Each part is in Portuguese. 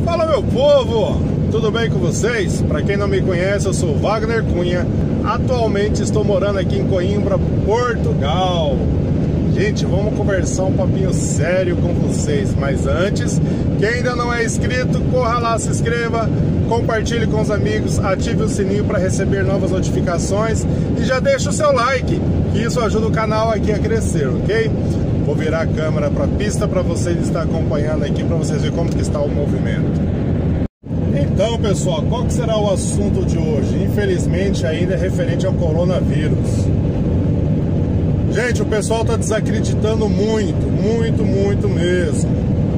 Fala, meu povo, tudo bem com vocês? Para quem não me conhece, eu sou Wagner Cunha. Atualmente estou morando aqui em Coimbra, Portugal. Gente, vamos conversar um papinho sério com vocês. Mas antes, quem ainda não é inscrito, corra lá, se inscreva, compartilhe com os amigos, ative o sininho para receber novas notificações e já deixa o seu like, que isso ajuda o canal aqui a crescer, ok? Vou virar a câmera para a pista para vocês estar acompanhando aqui, para vocês verem como que está o movimento. Então, pessoal, qual que será o assunto de hoje? Infelizmente, ainda é referente ao coronavírus. Gente, o pessoal está desacreditando muito mesmo.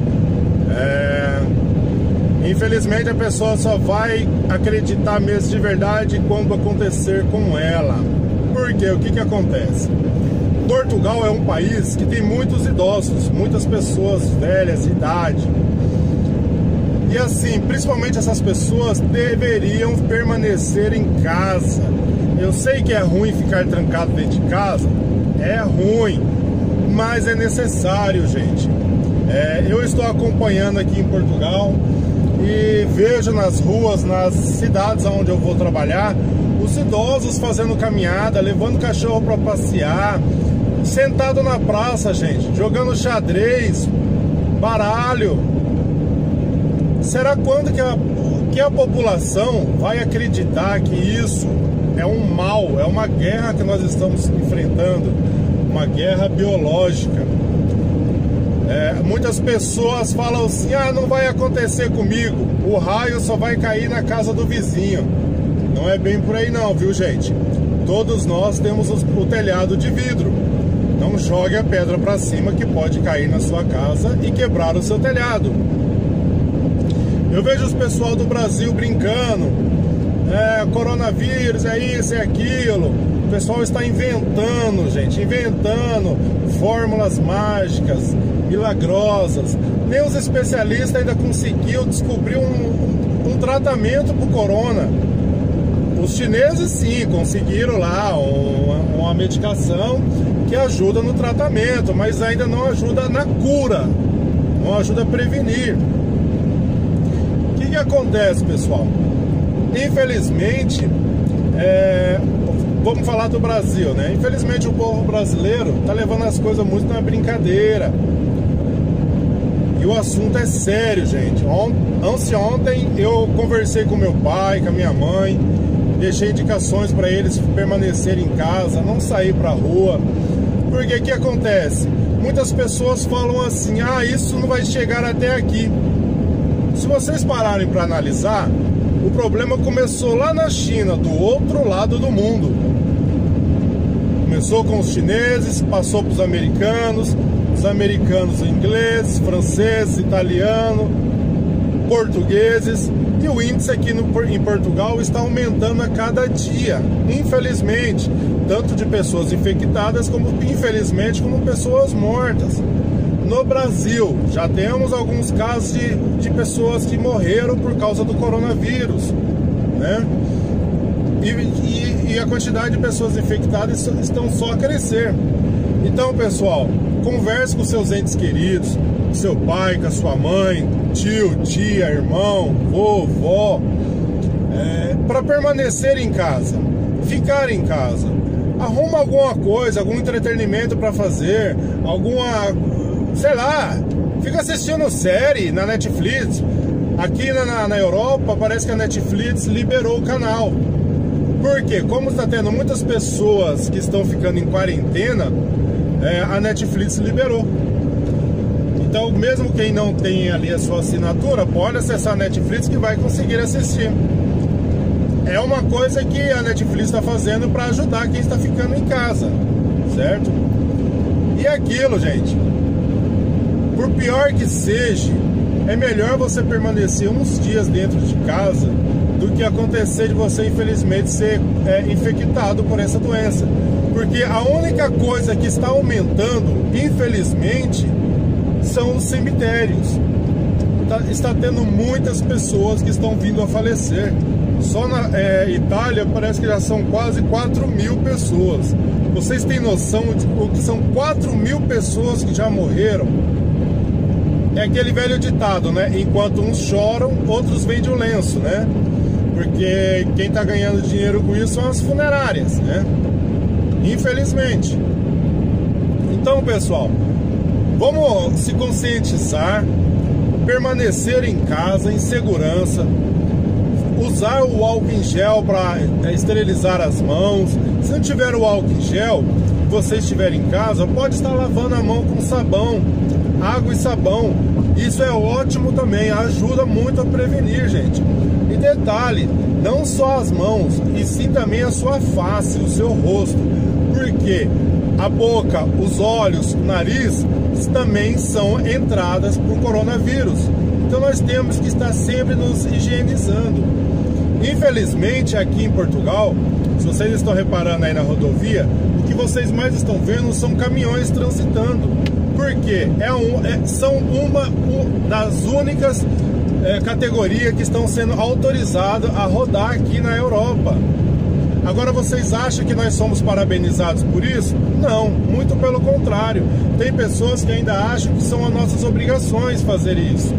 Infelizmente, a pessoa só vai acreditar mesmo de verdade quando acontecer com ela. Por quê? O que acontece? Portugal é um país que tem muitos idosos, muitas pessoas velhas de idade. E assim, principalmente essas pessoas deveriam permanecer em casa. Eu sei que é ruim ficar trancado dentro de casa, é ruim, mas é necessário, gente. Eu estou acompanhando aqui em Portugal e vejo nas ruas, nas cidades onde eu vou trabalhar, os idosos fazendo caminhada, levando cachorro para passear, sentado na praça, gente, jogando xadrez, baralho. Será quando que a população vai acreditar que isso é um mal, é uma guerra que nós estamos enfrentando, uma guerra biológica? Muitas pessoas falam assim, não vai acontecer comigo, o raio só vai cair na casa do vizinho. Não é bem por aí não, viu, gente? Todos nós temos o telhado de vidro. Não jogue a pedra para cima que pode cair na sua casa e quebrar o seu telhado. Eu vejo os pessoal do Brasil brincando, coronavírus, é isso, é aquilo. O pessoal está inventando, gente, inventando fórmulas mágicas, milagrosas. Nem os especialistas ainda conseguiram descobrir um tratamento para o corona. Os chineses sim, conseguiram lá uma medicação que ajuda no tratamento, mas ainda não ajuda na cura, não ajuda a prevenir. O que acontece, pessoal? Infelizmente, vamos falar do Brasil, né? Infelizmente o povo brasileiro tá levando as coisas muito na brincadeira. E o assunto é sério, gente. Ontem eu conversei com meu pai, com a minha mãe, deixei indicações para eles permanecerem em casa, não sair para a rua. Porque o que acontece? Muitas pessoas falam assim, isso não vai chegar até aqui. Se vocês pararem para analisar, o problema começou lá na China, do outro lado do mundo. Começou com os chineses, passou para os americanos ingleses, franceses, italianos, portugueses. E o índice aqui em Portugal está aumentando a cada dia, infelizmente, tanto de pessoas infectadas como, infelizmente, como pessoas mortas. No Brasil, já temos alguns casos de pessoas que morreram por causa do coronavírus, né? E a quantidade de pessoas infectadas estão só a crescer. Então, pessoal, converse com seus entes queridos, com seu pai, com a sua mãe, tio, tia, irmão, vovó, para permanecer em casa, ficar em casa. Arruma alguma coisa, algum entretenimento para fazer, sei lá, fica assistindo série na Netflix. Aqui na Europa parece que a Netflix liberou o canal. Por quê? Como está tendo muitas pessoas que estão ficando em quarentena, a Netflix liberou. Então, mesmo quem não tem ali a sua assinatura, pode acessar a Netflix que vai conseguir assistir. É uma coisa que a Netflix está fazendo para ajudar quem está ficando em casa, certo? E aquilo, gente, por pior que seja, é melhor você permanecer uns dias dentro de casa do que acontecer de você, infelizmente, ser infectado por essa doença. Porque a única coisa que está aumentando, infelizmente, são os cemitérios. Está tendo muitas pessoas que estão vindo a falecer. Só na Itália parece que já são quase 4.000 pessoas. Vocês têm noção de o que são 4.000 pessoas que já morreram? é aquele velho ditado, né? Enquanto uns choram, outros vendem o lenço, né? Porque quem tá ganhando dinheiro com isso são as funerárias, né? Infelizmente. Então, pessoal, vamos se conscientizar, permanecer em casa, em segurança, usar o álcool em gel para esterilizar as mãos. Se não tiver o álcool em gel, você estiver em casa, pode estar lavando a mão com sabão, água e sabão. Isso é ótimo também, ajuda muito a prevenir, gente. E detalhe, não só as mãos, e sim também a sua face, o seu rosto, porque a boca, os olhos, o nariz também são entradas por coronavírus. Então nós temos que estar sempre nos higienizando. Infelizmente aqui em Portugal, se vocês estão reparando aí na rodovia, o que vocês mais estão vendo são caminhões transitando. Porque são uma das únicas categorias que estão sendo autorizadas a rodar aqui na Europa. Agora, vocês acham que nós somos parabenizados por isso? Não, muito pelo contrário. Tem pessoas que ainda acham que são as nossas obrigações fazer isso.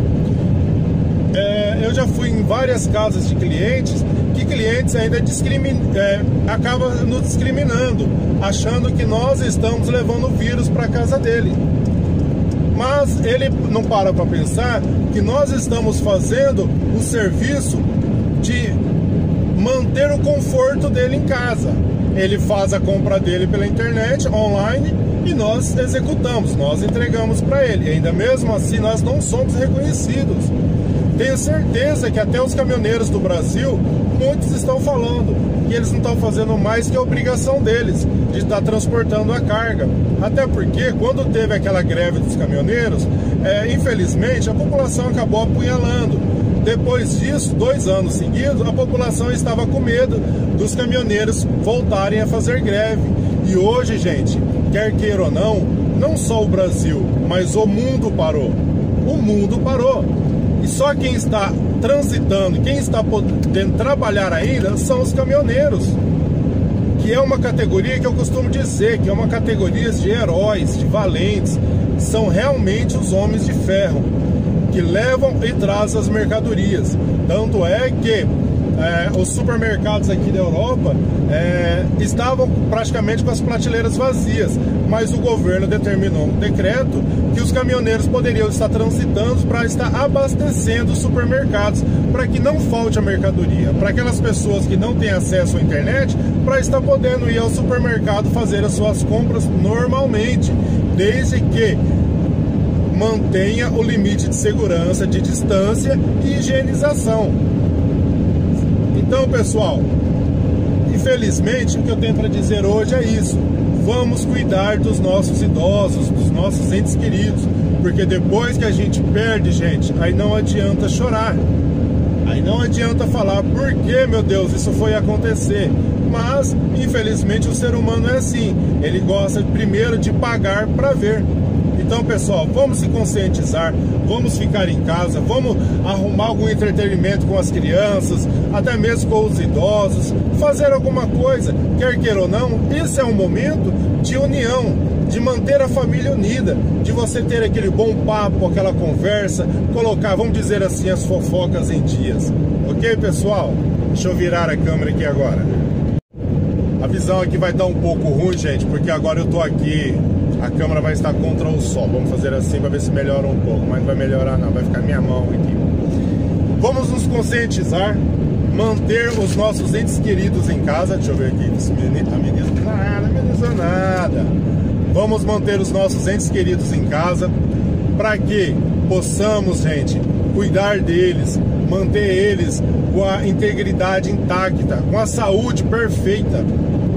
Eu já fui em várias casas de clientes, que clientes ainda acabam nos discriminando, achando que nós estamos levando o vírus para casa dele. Mas ele não para pensar que nós estamos fazendo o serviço de manter o conforto dele em casa. Ele faz a compra dele pela internet, online, e nós executamos, nós entregamos para ele. E ainda mesmo assim nós não somos reconhecidos. Tenho certeza que até os caminhoneiros do Brasil, muitos estão falando que eles não estão fazendo mais que a obrigação deles de estar transportando a carga. Até porque quando teve aquela greve dos caminhoneiros, infelizmente a população acabou apunhalando. Depois disso, 2 anos seguidos, a população estava com medo dos caminhoneiros voltarem a fazer greve. E hoje, gente, quer queira ou não, não só o Brasil, mas o mundo parou. O mundo parou. E só quem está transitando, quem está podendo trabalhar ainda, são os caminhoneiros. Que é uma categoria que eu costumo dizer, que é uma categoria de heróis, de valentes. São realmente os homens de ferro, que levam e trazem as mercadorias. Tanto é que os supermercados aqui da Europa estavam praticamente com as prateleiras vazias, mas o governo determinou um decreto que os caminhoneiros poderiam estar transitando para estar abastecendo os supermercados, para que não falte a mercadoria, para aquelas pessoas que não têm acesso à internet, para estar podendo ir ao supermercado fazer as suas compras normalmente, desde que mantenha o limite de segurança, de distância e higienização. Então, pessoal, infelizmente o que eu tenho para dizer hoje é isso. Vamos cuidar dos nossos idosos, dos nossos entes queridos, porque depois que a gente perde, gente, aí não adianta chorar. Aí não adianta falar, por que, meu Deus, isso foi acontecer? Mas, infelizmente, o ser humano é assim. Ele gosta primeiro de pagar para ver. Então, pessoal, vamos se conscientizar, vamos ficar em casa, vamos arrumar algum entretenimento com as crianças, até mesmo com os idosos, fazer alguma coisa, quer queira ou não. Esse é um momento de união, de manter a família unida, de você ter aquele bom papo, aquela conversa, colocar, vamos dizer assim, as fofocas em dias. Ok, pessoal? Deixa eu virar a câmera aqui agora. A visão aqui vai estar um pouco ruim, gente, porque agora eu tô aqui, a câmera vai estar contra o sol. Vamos fazer assim para ver se melhora um pouco, mas não vai melhorar não, vai ficar minha mão aqui. Vamos nos conscientizar, manter os nossos entes queridos em casa. Deixa eu ver aqui, amenizou nada. Vamos manter os nossos entes queridos em casa, para que possamos, gente, cuidar deles, manter eles com a integridade intacta, com a saúde perfeita.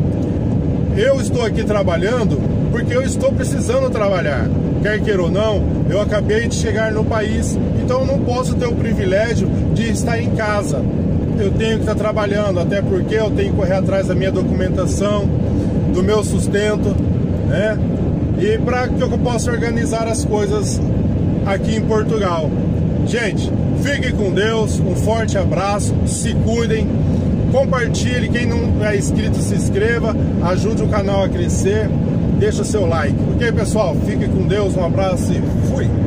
Eu estou aqui trabalhando porque eu estou precisando trabalhar. Quer queira ou não, eu acabei de chegar no país, então eu não posso ter o privilégio de estar em casa. Eu tenho que estar trabalhando, até porque eu tenho que correr atrás da minha documentação, do meu sustento, né? E para que eu possa organizar as coisas aqui em Portugal. Gente, fiquem com Deus, um forte abraço, se cuidem, compartilhe, quem não é inscrito se inscreva, ajude o canal a crescer, deixa o seu like. Ok, pessoal? Fiquem com Deus, um abraço e fui!